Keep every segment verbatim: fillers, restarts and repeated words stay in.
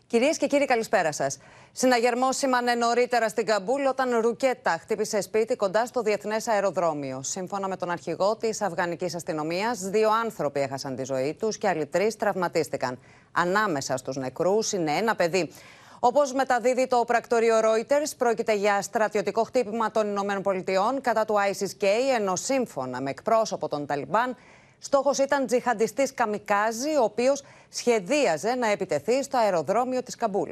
Κυρίες και κύριοι, καλησπέρα σας. Συναγερμός σήμανε νωρίτερα στην Καμπούλ όταν ρουκέτα χτύπησε σπίτι κοντά στο διεθνές αεροδρόμιο. Σύμφωνα με τον αρχηγό της Αφγανικής αστυνομίας, δύο άνθρωποι έχασαν τη ζωή τους και άλλοι τρεις τραυματίστηκαν. Ανάμεσα στους νεκρούς είναι ένα παιδί. Όπως μεταδίδει το πρακτορείο Reuters, πρόκειται για στρατιωτικό χτύπημα των ΗΠΑ κατά του άι σι κέι, ενώ σύμφωνα με εκπρόσωπο των Ταλιμπάν, στόχος ήταν τζιχαντιστής καμικάζι, ο οποίος σχεδίαζε να επιτεθεί στο αεροδρόμιο της Καμπούλ.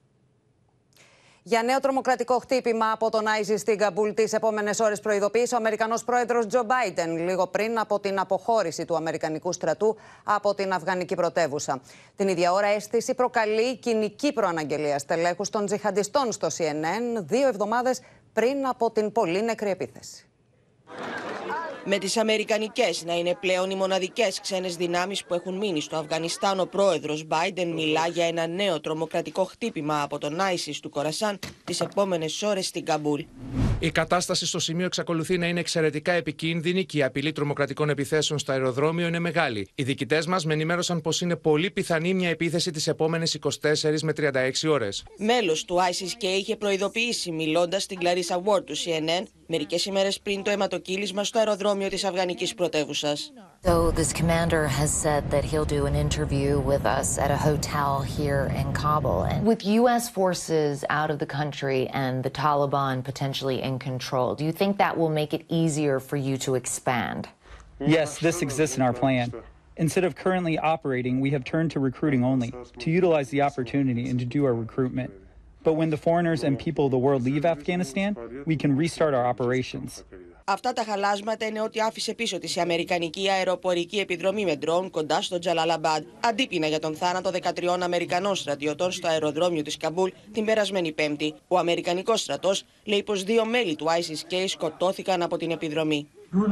Για νέο τρομοκρατικό χτύπημα από τον άι σις στην Καμπούλ τις επόμενες ώρες προειδοποίησε ο Αμερικανός πρόεδρος Τζο Μπάιντεν λίγο πριν από την αποχώρηση του Αμερικανικού στρατού από την Αφγανική πρωτεύουσα. Την ίδια ώρα αίσθηση προκαλεί κοινική προαναγγελία στελέχους των τζιχαντιστών στο σι εν εν δύο εβδομάδες πριν από την πολύ νεκρή επίθεση. Με τις αμερικανικές να είναι πλέον οι μοναδικές ξένες δυνάμεις που έχουν μείνει στο Αφγανιστάν, ο πρόεδρος Μπάιντεν μιλά για ένα νέο τρομοκρατικό χτύπημα από τον άι σις του Κορασάν τις επόμενες ώρες στην Καμπούλ. Η κατάσταση στο σημείο εξακολουθεί να είναι εξαιρετικά επικίνδυνη και η απειλή τρομοκρατικών επιθέσεων στο αεροδρόμιο είναι μεγάλη. Οι διοικητές μας με ενημέρωσαν πως είναι πολύ πιθανή μια επίθεση τις επόμενες είκοσι τέσσερις με τριάντα έξι ώρες. Μέλος του άι σις κέι είχε προειδοποιήσει μιλώντας στην Κλαρίσα Ward του σι εν εν μερικές ημέρες πριν το αιματοκύλισμα στο αεροδρόμιο της Αφγανικής πρωτεύουσας. So this commander has said that he'll do an interview with us at a hotel here in Kabul. And with U S forces out of the country and the Taliban potentially in control, do you think that will make it easier for you to expand? Yes, this exists in our plan. Instead of currently operating, we have turned to recruiting only, to utilize the opportunity and to do our recruitment. But when the foreigners and people of the world leave Afghanistan, we can restart our operations. Αυτά τα χαλάσματα είναι ό,τι άφησε πίσω της η αμερικανική αεροπορική επιδρομή με ντρόουν κοντά στο Τζαλάλαμπαντ, αντίπεινα για τον θάνατο δεκατριών Αμερικανών στρατιωτών στο αεροδρόμιο της Καμπούλ την περασμένη Πέμπτη. Ο Αμερικανικός στρατός λέει πως δύο μέλη του άι σις κέι σκοτώθηκαν από την επιδρομή.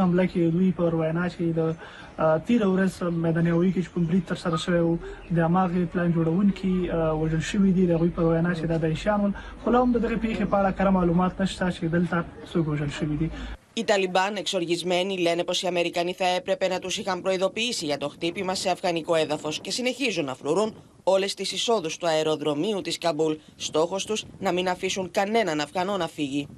Οι Ταλιμπάν, εξοργισμένοι, λένε πως οι Αμερικανοί θα έπρεπε να τους είχαν προειδοποιήσει για το χτύπημα σε αφγανικό έδαφος και συνεχίζουν να φρουρούν όλες τις εισόδους του αεροδρομίου της Καμπούλ. Στόχος τους να μην αφήσουν κανέναν Αφγανό να φύγει.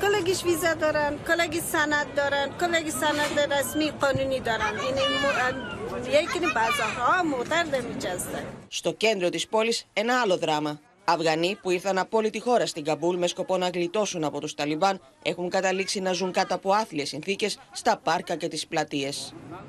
Στο κέντρο της πόλης ένα άλλο δράμα. Αφγανοί που ήρθαν από όλη τη χώρα στην Καμπούλ με σκοπό να γλιτώσουν από τους Ταλιμπάν έχουν καταλήξει να ζουν κάτω από άθλιες συνθήκες στα πάρκα και τις πλατείες.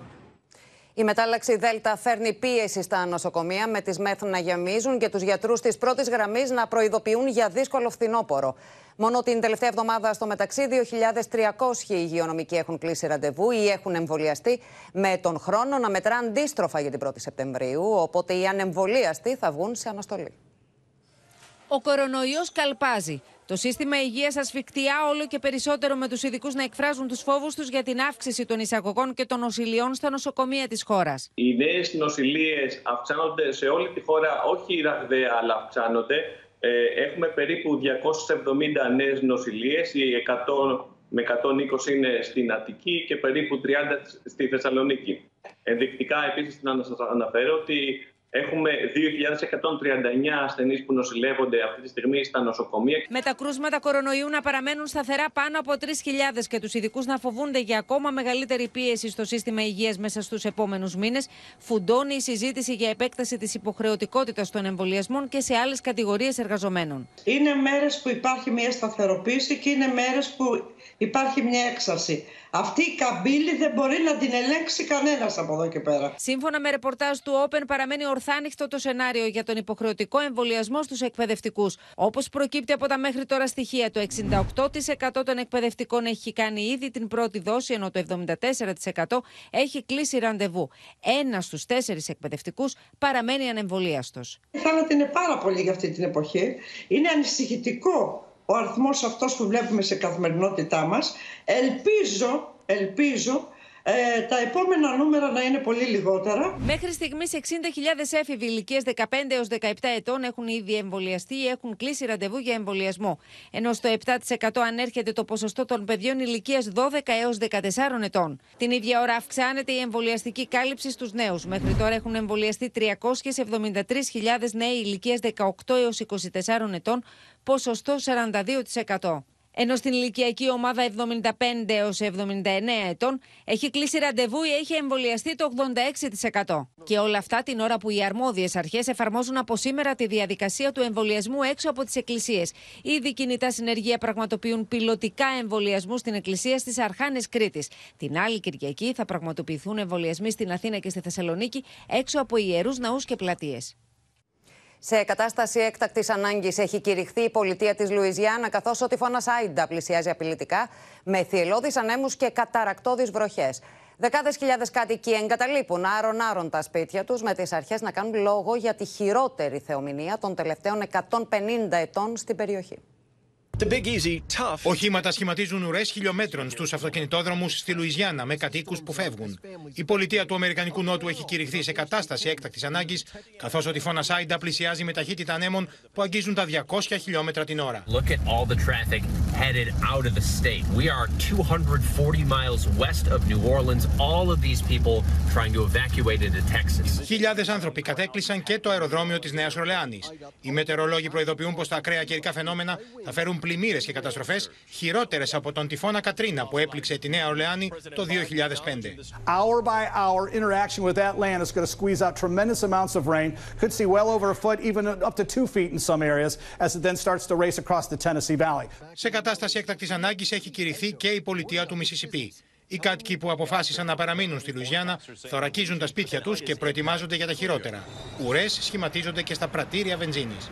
Η μετάλλαξη Δέλτα φέρνει πίεση στα νοσοκομεία, με τις ΜΕΘ να γεμίζουν και τους γιατρούς της πρώτης γραμμής να προειδοποιούν για δύσκολο φθινόπωρο. Μόνο την τελευταία εβδομάδα στο μεταξύ δύο χιλιάδες τριακόσιοι υγειονομικοί έχουν κλείσει ραντεβού ή έχουν εμβολιαστεί, με τον χρόνο να μετρά αντίστροφα για την πρώτη Σεπτεμβρίου, οπότε οι ανεμβολίαστοι θα βγουν σε αναστολή. Ο κορονοϊός καλπάζει. Το σύστημα υγείας ασφικτιά όλο και περισσότερο, με τους ειδικούς να εκφράζουν τους φόβους τους για την αύξηση των εισαγωγών και των νοσηλειών στα νοσοκομεία της χώρας. Οι νέες νοσηλίες αυξάνονται σε όλη τη χώρα, όχι ραγδαία, αλλά αυξάνονται. Ε, έχουμε περίπου διακόσιες εβδομήντα νέες νοσηλίες, οι εκατό με εκατόν είκοσι είναι στην Αττική και περίπου τριάντα στη Θεσσαλονίκη. Ενδεικτικά επίσης να σας αναφέρω ότι έχουμε δύο χιλιάδες εκατόν τριάντα εννέα ασθενείς που νοσηλεύονται αυτή τη στιγμή στα νοσοκομεία. Με τα κρούσματα κορονοϊού να παραμένουν σταθερά πάνω από τρεις χιλιάδες και τους ειδικούς να φοβούνται για ακόμα μεγαλύτερη πίεση στο σύστημα υγείας μέσα στους επόμενους μήνες, φουντώνει η συζήτηση για επέκταση της υποχρεωτικότητας των εμβολιασμών και σε άλλες κατηγορίες εργαζομένων. Είναι μέρες που υπάρχει μια σταθεροποίηση και είναι μέρες που υπάρχει μια έξαρση. Αυτή η καμπύλη δεν μπορεί να την ελέγξει κανένας από εδώ και πέρα. Σύμφωνα με ρεπορτάζ του Open, παραμένει ορθάνυχτο το σενάριο για τον υποχρεωτικό εμβολιασμό στους εκπαιδευτικούς. Όπως προκύπτει από τα μέχρι τώρα στοιχεία, το εξήντα οκτώ τοις εκατό των εκπαιδευτικών έχει κάνει ήδη την πρώτη δόση, ενώ το εβδομήντα τέσσερα τοις εκατό έχει κλείσει ραντεβού. Ένας στους τέσσερις εκπαιδευτικούς παραμένει ανεμβολίαστος. Η θάνατη είναι πάρα πολύ για αυτή την εποχή. Είναι ανησυχητικό ο αριθμός αυτός που βλέπουμε σε καθημερινότητά μας. Ελπίζω, ελπίζω ε, τα επόμενα νούμερα να είναι πολύ λιγότερα. Μέχρι στιγμής εξήντα χιλιάδες έφηβοι ηλικίας δεκαπέντε έως δεκαεπτά ετών έχουν ήδη εμβολιαστεί ή έχουν κλείσει ραντεβού για εμβολιασμό. Ενώ στο επτά τοις εκατό ανέρχεται το ποσοστό των παιδιών ηλικίας δώδεκα έως δεκατεσσάρων ετών. Την ίδια ώρα αυξάνεται η εμβολιαστική κάλυψη στους νέους. Μέχρι τώρα έχουν εμβολιαστεί τριακόσιες εβδομήντα τρεις χιλιάδες νέοι ηλικίας δεκαοκτώ έως είκοσι τεσσάρων ετών, ποσοστό σαράντα δύο τοις εκατό. Ενώ στην ηλικιακή ομάδα εβδομήντα πέντε έως εβδομήντα εννέα ετών έχει κλείσει ραντεβού ή έχει εμβολιαστεί το ογδόντα έξι τοις εκατό. Και όλα αυτά την ώρα που οι αρμόδιες αρχές εφαρμόζουν από σήμερα τη διαδικασία του εμβολιασμού έξω από τις εκκλησίες. Ήδη κινητά συνεργεία πραγματοποιούν πιλωτικά εμβολιασμού στην εκκλησία στις Αρχάνες Κρήτης. Την άλλη Κυριακή θα πραγματοποιηθούν εμβολιασμοί στην Αθήνα και στη Θεσσαλονίκη έξω από ιερούς ναούς και πλατείες. Σε κατάσταση έκτακτης ανάγκης έχει κηρυχθεί η πολιτεία της Λουιζιάννα, καθώς ο τυφώνας Άιντα πλησιάζει απειλητικά με θυελλώδεις ανέμους και καταρακτώδεις βροχές. Δεκάδες χιλιάδες κάτοικοι εγκαταλείπουν άρον-άρον τα σπίτια τους, με τις αρχές να κάνουν λόγο για τη χειρότερη θεομηνία των τελευταίων εκατόν πενήντα ετών στην περιοχή. Οχήματα σχηματίζουν ουρές χιλιόμετρων στους αυτοκινητόδρομους στη Λουιζιάννα με κατοίκους που φεύγουν. Η πολιτεία του Αμερικανικού Νότου έχει κηρυχθεί σε κατάσταση έκτακτης ανάγκης, καθώς ο τυφώνας Άιντα πλησιάζει με ταχύτητα ανέμων που αγγίζουν τα διακόσια χιλιόμετρα την ώρα. Χιλιάδες άνθρωποι κατέκλεισαν και το αεροδρόμιο της Νέας Ορλεάνης. Οι μετεωρολόγοι προειδοποιούν πως τα ακραία καιρικά φαινόμενα θα φέρουν πλημμύρες και καταστροφές χειρότερες από τον τυφώνα Κατρίνα που έπληξε τη Νέα Ορλεάνη το δύο χιλιάδες πέντε. Hour by hour interaction with that land is going to squeeze out tremendous amounts of rain. Could see well over a foot, even up to two feet in some areas, as it then starts to race across the Tennessee Valley. Σε κατάσταση έκτακτης ανάγκης έχει κηρυχθεί και η πολιτεία του Μισισιπί. Οι κάτοικοι που αποφάσισαν να παραμείνουν στη Λουιζιάννα θωρακίζουν τα σπίτια τους και προετοιμάζονται για τα χειρότερα. Ουρές σχηματίζονται και στα πρατήρια βενζίνης.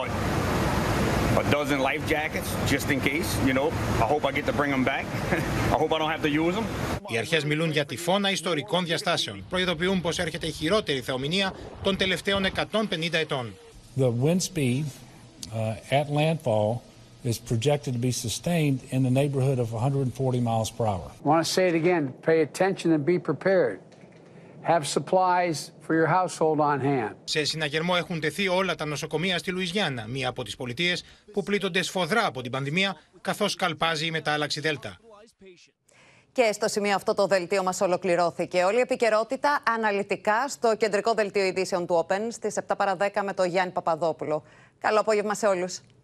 A dozen life jackets, just in case, you know. I hope I get to bring them back. I hope I don't have to use them. Οι αρχές μιλούν για τυφώνα ιστορικών διαστάσεων. Προειδοποιούν πως έρχεται η χειρότερη θεομηνία των τελευταίων εκατόν πενήντα ετών. The wind speed uh, at landfall is projected to be sustained in the neighborhood of one hundred forty miles per hour. I want to say it again. Pay attention and be prepared. Have supplies for your household on hand. Σε συναγερμό έχουν τεθεί όλα τα νοσοκομεία στη Λουιζιάννα, μία από τις πολιτείες που πλήττονται σφοδρά από την πανδημία, καθώς καλπάζει η μετάλλαξη Δέλτα. Και στο σημείο αυτό το δελτίο μας ολοκληρώθηκε. Όλη η επικαιρότητα αναλυτικά στο κεντρικό δελτίο ειδήσεων του Open στις επτά παρά δέκα με τον Γιάννη Παπαδόπουλο. Καλό απόγευμα σε όλους.